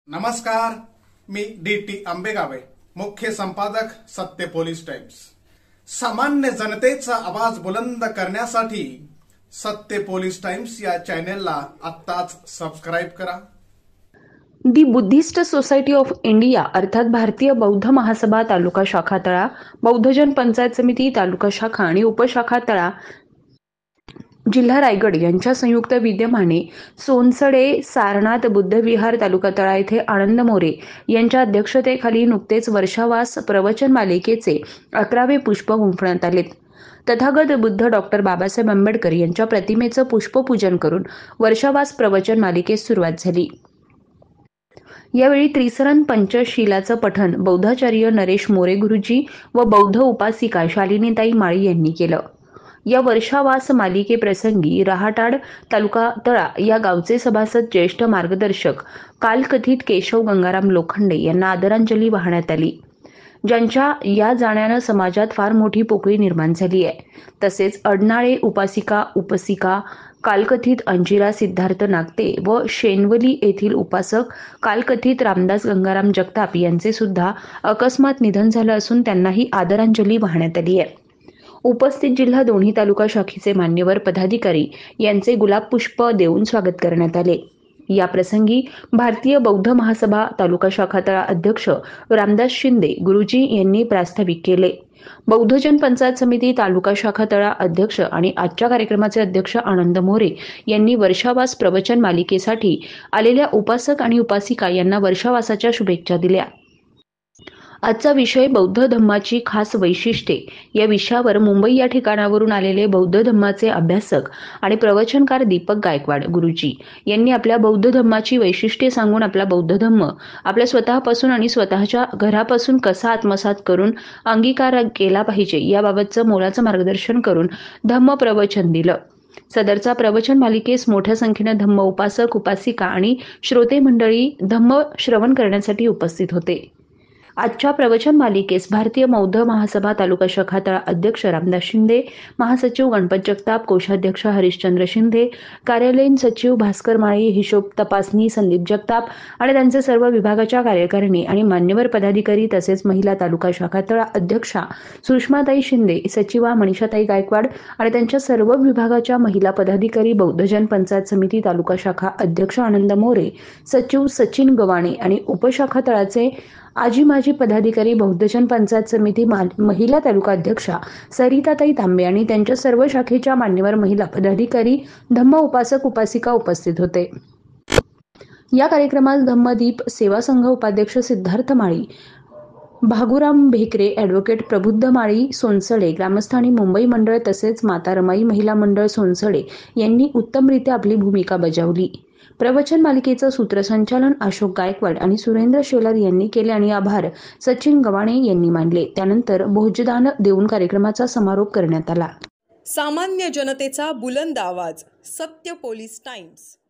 नमस्कार, मी डी.टी. आंबेगावे, मुख्य संपादक सत्य पोलीस टाइम्स। सामान्य जनतेचा आवाज बुलंद करण्यासाठी सत्य पोलीस टाइम्स या चॅनेलला आत्ताच सबस्क्राइब करा। The Buddhist society of India अर्थात भारतीय बौद्ध महासभा तालुका शाखा तळा, बौद्धजन पंचायत समिती तालुका शाखा आणि उपशाखा तळा, जिल्हा रायगड यांच्या संयुक्त विद्यमाने सोनसडे सारनाथ बुद्धविहार तालुका तळा येथे आनंद मोरे यांच्या अध्यक्षतेखाली नुकतेच वर्षावास प्रवचन मालिकेचे 11वे पुष्प गुंफण्यात आले। तथागत बुद्ध डॉक्टर बाबासाहेब आंबेडकर यांच्या प्रतिमेचं पुष्पपूजन करून वर्षावास प्रवचन मालिकेस सुरुवात झाली। यावेळी त्रिसरण पंचशीलाचं पठण बौद्धाचार्य नरेश मोरे गुरुजी व बौद्ध उपासिका शालिनीताई माळी यांनी केलं। या वर्षावास मालिकेप्रसंगी रहाटाड तालुका तळा या गावचे सभासद ज्येष्ठ मार्गदर्शक कालकथित केशव गंगाराम लोखंडे यांना आदरांजली वाहण्यात आली, ज्यांच्या या जाण्यानं समाजात फार मोठी पोकळी निर्माण झाली आहे। तसेच अडनाळे उपासिका कालकथित अंजिरा सिद्धार्थ नागते व शेनवली येथील उपासक कालकथित रामदास गंगाराम जगताप यांचे सुद्धा अकस्मात निधन झालं असून त्यांनाही आदरांजली वाहण्यात आली आहे। उपस्थित जिल्हा दोन्ही तालुका शाखेचे मान्यवर पदाधिकारी यांचे गुलाब पुष्प देऊन स्वागत करण्यात आले। या प्रसंगी भारतीय बौद्ध महासभा तालुका शाखा तळा अध्यक्ष रामदास शिंदे गुरुजी यांनी प्रास्ताविक केले। बौद्धजन पंचायत समिती तालुका शाखा तळा अध्यक्ष आणि आजच्या कार्यक्रमाचे अध्यक्ष आनंद मोरे यांनी वर्षावास प्रवचन मालिकेसाठी आलेल्या उपासक आणि उपासिका यांना वर्षावासाच्या शुभेच्छा दिल्या। आजचा विषय बौद्ध धम्माची खास वैशिष्ट्ये या विषयावर मुंबई या ठिकाणावरून आलेले बौद्ध धम्माचे अभ्यासक आणि प्रवचनकार दीपक गायकवाड गुरुजी यांनी आपल्या बौद्ध धम्माची वैशिष्ट्ये सांगून आपला बौद्ध धम्म आपल्या स्वतःपासून आणि स्वतःच्या घरापासून कसा आत्मसात करून अंगीकार केला पाहिजे याबाबतचं मोलाचं मार्गदर्शन करून धम्म प्रवचन दिलं। सदरचा प्रवचन मालिकेस मोठ्या संख्येने धम्म उपासक उपासिका आणि श्रोते मंडळी धम्म श्रवण करण्यासाठी उपस्थित होते। आजच्या प्रवचन मालिकेस भारतीय बौद्ध महासभा तालुका शाखा तळा अध्यक्ष रामदास शिंदे, महासचिव गणपत जगताप, कोषाध्यक्ष हरिश्चंद्र शिंदे, कार्यालयीन सचिव भास्कर माळी, हिशोब तपासणी संदीप जगताप आणि त्यांचे सर्व विभागाच्या कार्यकारिणी आणि मान्यवर पदाधिकारी तसेच महिला तालुका शाखा तळा अध्यक्षा सुषमाताई शिंदे, सचिवा मनीषाताई गायकवाड आणि त्यांच्या सर्व विभागाच्या महिला पदाधिकारी, बौद्धजन पंचायत समिती तालुका शाखा अध्यक्ष आनंद मोरे, सचिव सचिन गवाणे आणि उपशाखा तळाचे आजी माजी पदाधिकारी, बौद्धजन पंचायत समिती महिला तालुका अध्यक्षा सरिताताई तांबे आणि त्यांच्या सर्व शाखेच्या मान्यवर महिला पदाधिकारी, धम्म उपासक उपासिका उपस्थित होते। या कार्यक्रमात धम्मदीप सेवा संघ उपाध्यक्ष सिद्धार्थ माळी, भागुराम भेकरे, ॲडव्होकेट प्रबुद्ध माळी सोनसडे, ग्रामस्थ आणि मुंबई मंडळ तसेच माता रमाई महिला मंडळ सोनसडे यांनी उत्तमरित्या आपली भूमिका बजावली। प्रवचन मालिकेचं सूत्रसंचालन अशोक गायकवाड आणि सुरेंद्र शेलार यांनी केले आणि आभार सचिन गवाणे यांनी मानले। त्यानंतर भोजदान देऊन कार्यक्रमाचा समारोप करण्यात आला। सामान्य जनतेचा बुलंद आवाज, सत्य पोलीस टाइम्स।